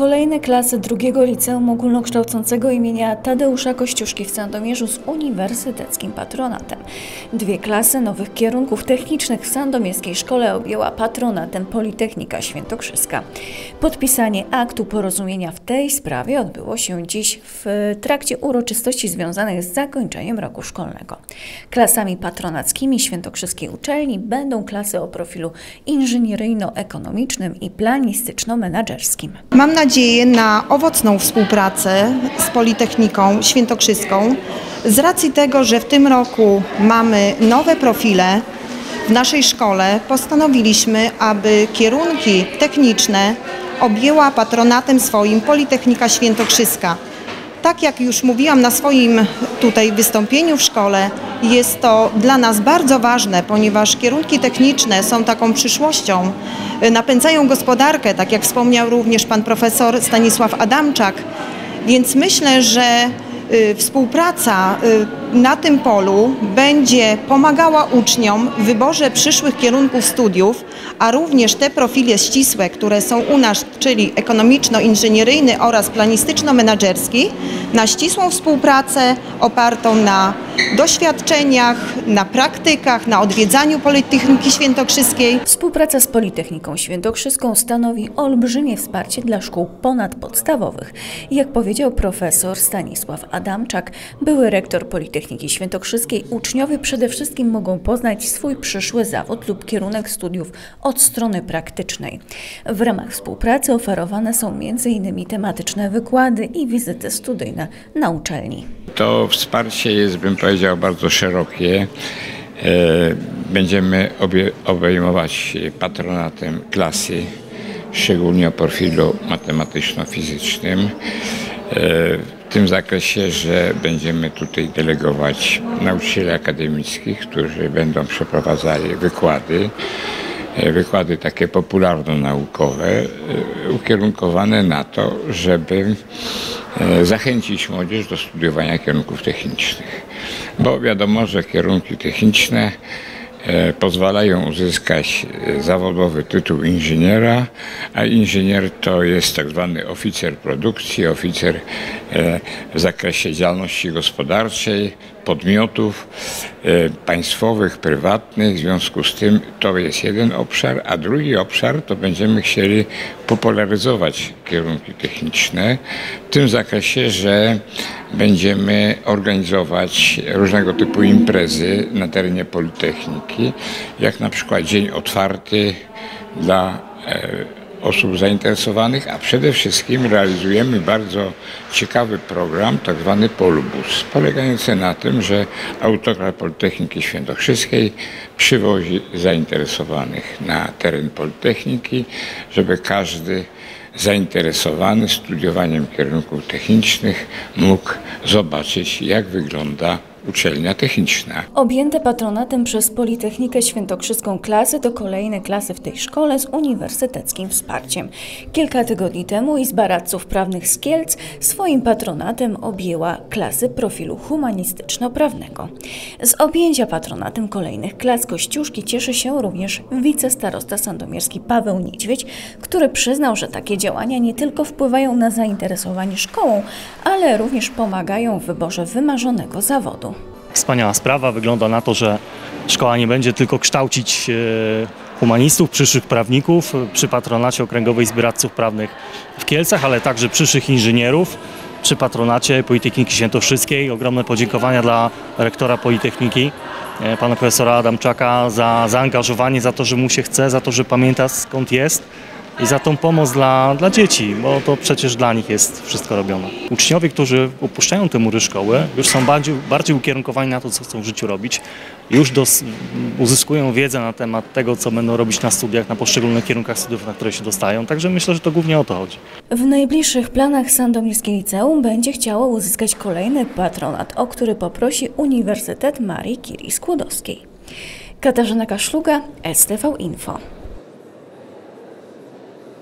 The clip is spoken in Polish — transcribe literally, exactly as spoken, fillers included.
Kolejne klasy drugiego Liceum Ogólnokształcącego imienia Tadeusza Kościuszki w Sandomierzu z uniwersyteckim patronatem. Dwie klasy nowych kierunków technicznych w sandomierskiej szkole objęła patronatem Politechnika Świętokrzyska. Podpisanie aktu porozumienia w tej sprawie odbyło się dziś w trakcie uroczystości związanych z zakończeniem roku szkolnego. Klasami patronackimi świętokrzyskiej uczelni będą klasy o profilu inżynieryjno-ekonomicznym i planistyczno-menadżerskim. Mam nadzieję na owocną współpracę z Politechniką Świętokrzyską z racji tego, że w tym roku mamy nowe profile w naszej szkole. Postanowiliśmy, aby kierunki techniczne objęła patronatem swoim Politechnika Świętokrzyska. Tak jak już mówiłam na swoim tutaj wystąpieniu w szkole, jest to dla nas bardzo ważne, ponieważ kierunki techniczne są taką przyszłością, napędzają gospodarkę, tak jak wspomniał również pan profesor Stanisław Adamczak, więc myślę, że współpraca na tym polu będzie pomagała uczniom w wyborze przyszłych kierunków studiów, a również te profile ścisłe, które są u nas, czyli ekonomiczno-inżynieryjny oraz planistyczno-menadżerski, na ścisłą współpracę opartą na doświadczeniach, na praktykach, na odwiedzaniu Politechniki Świętokrzyskiej. Współpraca z Politechniką Świętokrzyską stanowi olbrzymie wsparcie dla szkół ponadpodstawowych. Jak powiedział profesor Stanisław Adamczak, były rektor Politechniki Świętokrzyskiej, uczniowie przede wszystkim mogą poznać swój przyszły zawód lub kierunek studiów od strony praktycznej. W ramach współpracy oferowane są między innymi tematyczne wykłady i wizyty studyjne na uczelni. To wsparcie jest, bym powiedział, bardzo szerokie. Będziemy obejmować patronatem klasy, szczególnie o profilu matematyczno-fizycznym. W tym zakresie, że będziemy tutaj delegować nauczycieli akademickich, którzy będą przeprowadzali wykłady, wykłady takie popularno-naukowe, ukierunkowane na to, żeby zachęcić młodzież do studiowania kierunków technicznych. Bo wiadomo, że kierunki techniczne pozwalają uzyskać zawodowy tytuł inżyniera, a inżynier to jest tak zwany oficer produkcji, oficer w zakresie działalności gospodarczej, podmiotów państwowych, prywatnych. W związku z tym to jest jeden obszar, a drugi obszar to będziemy chcieli popularyzować kierunki techniczne w tym zakresie, że będziemy organizować różnego typu imprezy na terenie Politechniki, jak na przykład dzień otwarty dla osób zainteresowanych, a przede wszystkim realizujemy bardzo ciekawy program, tak zwany Polbus, polegający na tym, że autokar Politechniki Świętokrzyskiej przywozi zainteresowanych na teren Politechniki, żeby każdy zainteresowany studiowaniem kierunków technicznych mógł zobaczyć, jak wygląda uczelnia techniczna. Objęte patronatem przez Politechnikę Świętokrzyską klasy to kolejne klasy w tej szkole z uniwersyteckim wsparciem. Kilka tygodni temu Izba Radców Prawnych z Kielc swoim patronatem objęła klasy profilu humanistyczno-prawnego. Z objęcia patronatem kolejnych klas Kościuszki cieszy się również wicestarosta sandomierski Paweł Niedźwiedź, który przyznał, że takie działania nie tylko wpływają na zainteresowanie szkołą, ale również pomagają w wyborze wymarzonego zawodu. Wspaniała sprawa. Wygląda na to, że szkoła nie będzie tylko kształcić humanistów, przyszłych prawników przy patronacie Okręgowej Izby Radców Prawnych w Kielcach, ale także przyszłych inżynierów przy patronacie Politechniki Świętokrzyskiej. Ogromne podziękowania dla rektora Politechniki, pana profesora Adamczaka, za zaangażowanie, za to, że mu się chce, za to, że pamięta, skąd jest, i za tą pomoc dla, dla dzieci, bo to przecież dla nich jest wszystko robione. Uczniowie, którzy opuszczają te mury szkoły, już są bardziej, bardziej ukierunkowani na to, co chcą w życiu robić. Już dos, uzyskują wiedzę na temat tego, co będą robić na studiach, na poszczególnych kierunkach studiów, na które się dostają. Także myślę, że to głównie o to chodzi. W najbliższych planach Sandomierskie Liceum będzie chciało uzyskać kolejny patronat, o który poprosi Uniwersytet Marii Curie Skłodowskiej. Katarzyna Kaszluga, S T V Info.